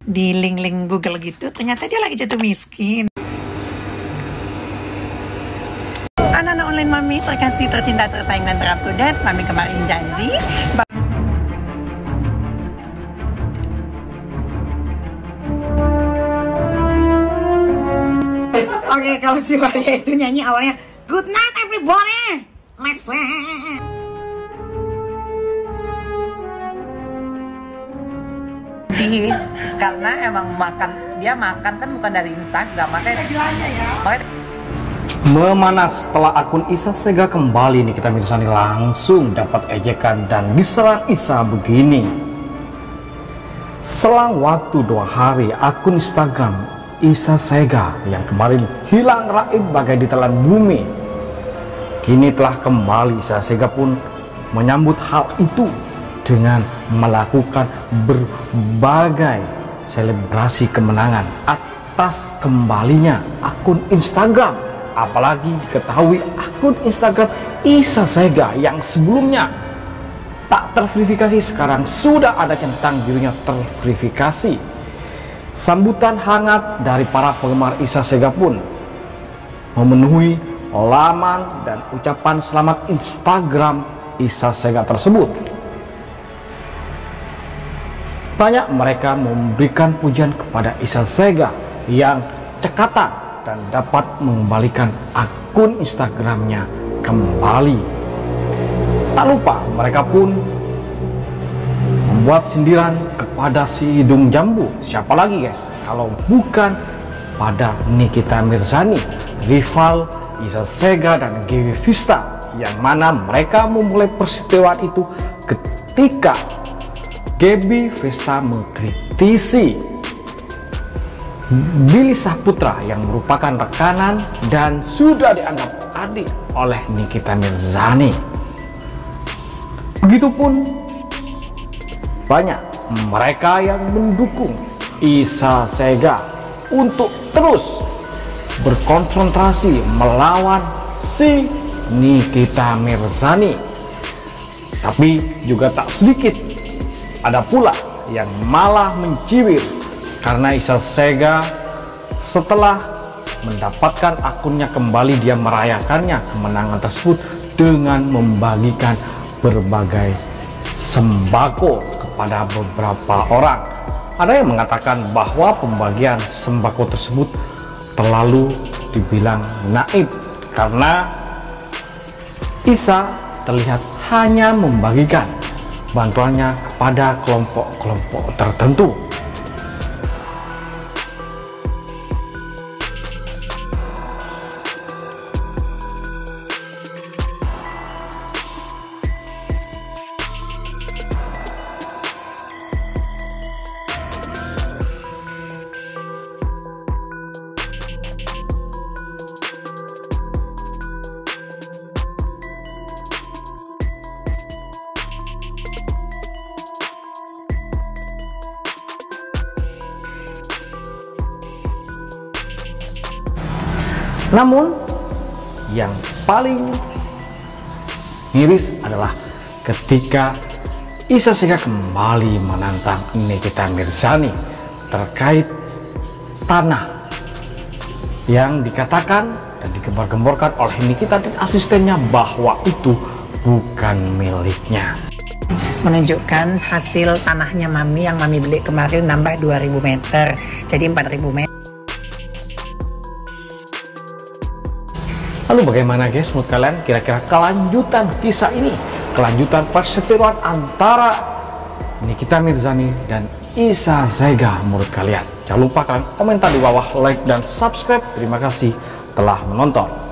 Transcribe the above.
di link-link Google gitu, ternyata dia lagi jatuh miskin. Anak-anak online Mami terkasih, tercinta, tersayang, dan terupdate. Mami kemarin janji Oke, kalau si Maria itu nyanyi awalnya good night everybody, karena emang dia makan kan bukan dari Instagram, makanya memanas setelah akun Isa Sega kembali nih, kita Mirzani langsung dapat ejekan dan diserang Isa begini. Selang waktu 2 hari akun Instagram Isa Sega yang kemarin hilang raib bagai ditelan bumi, kini telah kembali. Isa Sega pun menyambut hal itu dengan melakukan berbagai selebrasi kemenangan atas kembalinya akun Instagram. Apalagi ketahui akun Instagram Isa Sega yang sebelumnya tak terverifikasi sekarang sudah ada centang birunya terverifikasi. Sambutan hangat dari para penggemar Isa Sega pun memenuhi laman dan ucapan selamat Instagram Isa Sega tersebut. Banyak mereka memberikan pujian kepada Isa Sega yang cekatan dan dapat mengembalikan akun Instagramnya kembali. Tak lupa mereka pun membuat sindiran kepada si hidung jambu. Siapa lagi guys kalau bukan pada Nikita Mirzani, rival Isa Sega dan Gaby Vista, yang mana mereka memulai persekutuan itu ketika Gaby Vista mengkritisi Billy Saputra yang merupakan rekanan dan sudah dianggap adik oleh Nikita Mirzani. Begitupun banyak mereka yang mendukung Isa Sega untuk terus berkonfrontasi melawan si Nikita Mirzani. Tapi juga tak sedikit ada pula yang malah mencibir karena Isa Sega setelah mendapatkan akunnya kembali, dia merayakannya kemenangan tersebut dengan membagikan berbagai sembako kepada beberapa orang. Ada yang mengatakan bahwa pembagian sembako tersebut terlalu dibilang naif karena Isa terlihat hanya membagikan bantuannya kepada kelompok-kelompok tertentu. Namun yang paling miris adalah ketika Isa Sega kembali menantang Nikita Mirzani terkait tanah yang dikatakan dan digembar-gemborkan oleh Nikita dan asistennya bahwa itu bukan miliknya. menunjukkan hasil tanahnya Mami yang Mami beli kemarin nambah 2000 meter jadi 4000 meter. Lalu bagaimana guys menurut kalian kira-kira kelanjutan kisah ini, kelanjutan perseteruan antara Nikita Mirzani dan Isa Sega menurut kalian? Jangan lupa kalian komentar di bawah, like dan subscribe. Terima kasih telah menonton.